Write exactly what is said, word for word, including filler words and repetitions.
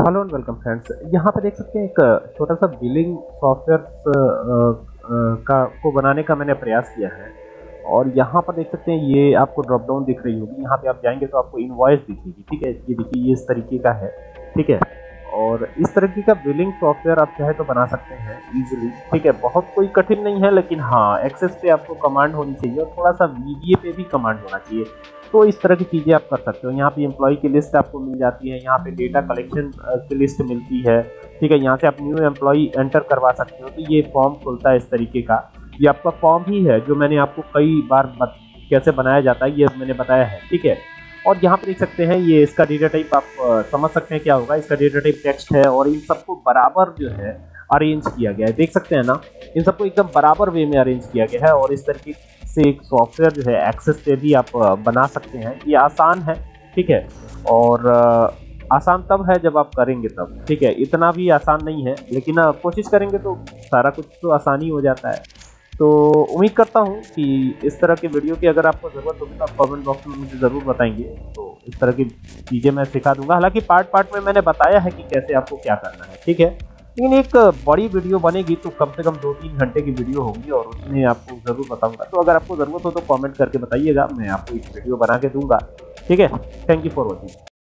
Hello and welcome friends. यहाँ पे देख सकते हैं एक छोटा सा बिलिंग सॉफ्टवेयर का को बनाने का मैंने प्रयास किया है। और यहाँ पर देख सकते हैं ये आपको ड्रॉप डाउन दिख रही होगी। यहाँ पे आप जाएंगे तो आपको इनवॉइस दिखेगी। ठीक है, ये देखिए ये इस तरीके का है। ठीक है, और इस तरीके का बिलिंग सॉफ्टवेयर आप चाहे तो बना सकते हैं इजीली। ठीक है, बहुत कोई कठिन नहीं है, लेकिन हाँ एक्सेस पे आपको कमांड होनी चाहिए और थोड़ा सा वीबीए पे भी कमांड होना चाहिए। तो इस तरह की चीज़ें आप कर सकते हो। यहाँ पे एम्प्लॉय की लिस्ट आपको मिल जाती है, यहाँ पे डेटा कलेक्शन की लिस्ट मिलती है। ठीक है, यहाँ से आप न्यू एम्प्लॉय एंटर करवा सकते हो। तो ये फॉर्म खुलता है इस तरीके का। ये आपका फॉर्म ही है जो मैंने आपको कई बार बत, कैसे बनाया जाता है ये मैंने बताया है। ठीक है, और यहाँ पे देख सकते हैं ये इसका डेटा टाइप आप समझ सकते हैं क्या होगा। इसका डेटा टाइप टेक्स्ट है और इन सबको बराबर जो है अरेंज किया गया है। देख सकते हैं ना, इन सबको एकदम बराबर वे में अरेंज किया गया है। और इस तरीके से एक सॉफ्टवेयर जो है एक्सेस पे भी आप बना सकते हैं। ये आसान है। ठीक है, और आसान तब है जब आप करेंगे तब। ठीक है, इतना भी आसान नहीं है, लेकिन कोशिश करेंगे तो सारा कुछ तो आसानी हो जाता है। तो उम्मीद करता हूँ कि इस तरह के वीडियो की अगर आपको ज़रूरत होगी तो आप कमेंट बॉक्स में मुझे ज़रूर बताएंगे। तो इस तरह की चीज़ें मैं सिखा दूंगा। हालांकि पार्ट पार्ट में मैंने बताया है कि कैसे आपको क्या करना है। ठीक है, लेकिन एक बड़ी वीडियो बनेगी तो कम से कम दो तीन घंटे की वीडियो होगी और उसमें आपको ज़रूर बताऊंगा। तो अगर आपको ज़रूरत हो तो कमेंट करके बताइएगा, मैं आपको एक वीडियो बना के दूंगा। ठीक है, थैंक यू फॉर वॉचिंग।